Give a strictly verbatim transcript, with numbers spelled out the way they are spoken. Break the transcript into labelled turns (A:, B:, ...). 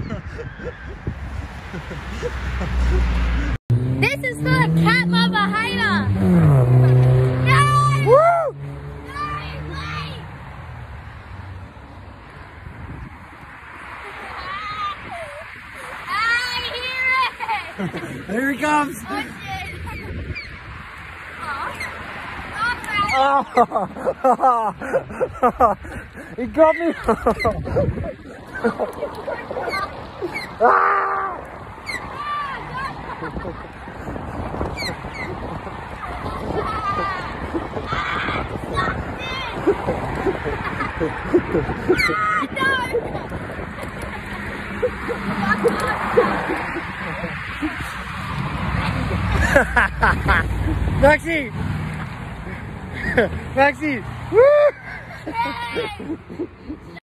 A: This is for the cat mother hider. No!
B: Woo!
A: No, wait! I hear it!
B: Here he comes.
A: Oh, shit. Oh.
B: Oh. He got me. Ah! Maxie! Maxie! Woo!
A: Hey!